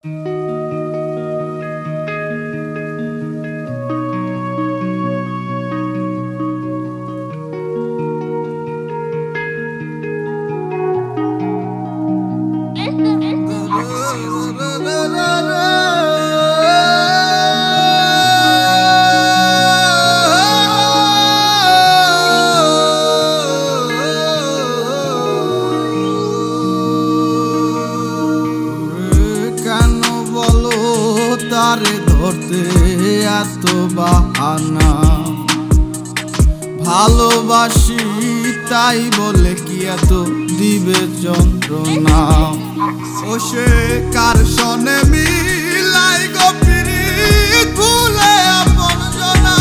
তারে ধরতে এত বাহানা, ভালোবাসি তাই বলে কি এত দিবে যন্ত্রণা। ও সে কার সনে মিলাই গো পিরিত ভুলে আপন জনা,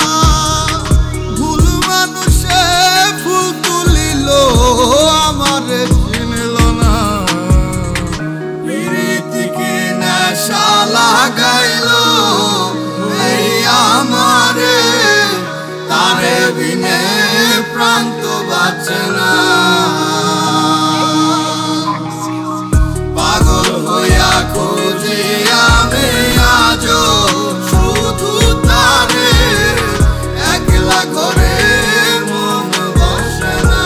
ভুল মানুষে ফুল তুলিল আমারে চিনল না। পিরিতিকে নেশা লাগাইলো এই আমারে, তারে বিনে প্রাণ তো বাঁচে না। পাগল হইয়া খুঁজি আমি আজো শুধু তারে, একলা ঘরে মন বসে না।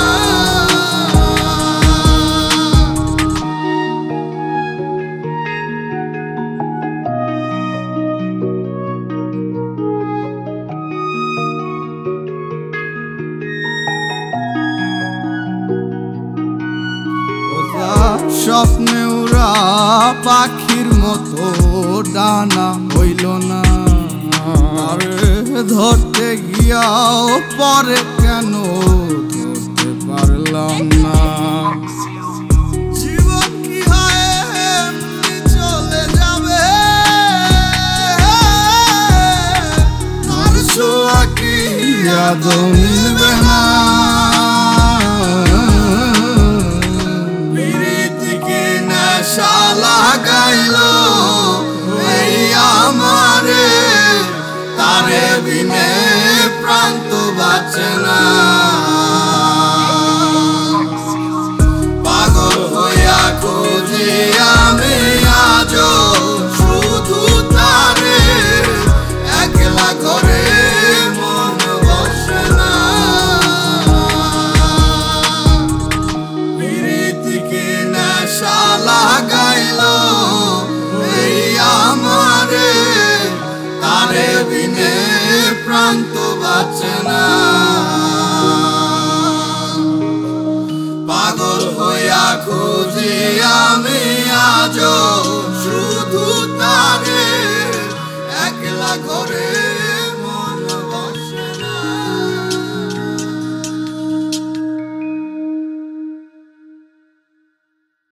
স্বপ্নে ওরা পাখির মতো ডানা হইল না, আরে ধরতে গিয়াও পরে কেন ধরতে পারলাম না। জীবন কি হয় এমনি চলে যাবে, তার ছোঁয়া কি আদৌ মিলবে না। নেশা লাগাইলো এই আমারে, তারে বিনে প্রাণ তো বাঁচে না। পাগল হইয়া খুঁজি আমি আজো শুধু তারে, একলা ঘরে মন বসে না। পিরিতিকে নেশা লাগাইলো এই আমারে, তারে বিনে প্রাণ তো বাঁচে না। পাগল হইয়া খুঁজি আমি আজো শুধু তারে, একলা ঘরে